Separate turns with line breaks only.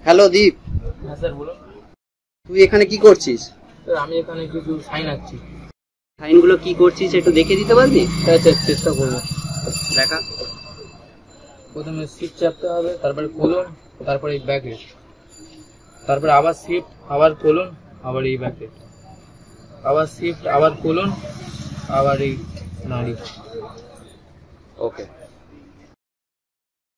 Hello দীপ।
হ্যাঁ sir বলুন।
তুই এখানে কি করছিস?
স্যার আমি এখানে কিছু সাইন আঁকছি।
সাইনগুলো কি করছিস একটু দেখে দিতে পারবি?
হ্যাঁ স্যার চেষ্টা করবো।
দেখা।
প্রথমে শিফট চাপতে হবে, তারপরে কোলন, তারপরে এই ব্র্যাকেট, তারপরে আবার শিফট, আবার কোলন, আবার এই ব্র্যাকেট, আবার শিফট, আবার কোলন, আবার এই নাড়ি।
ওকে।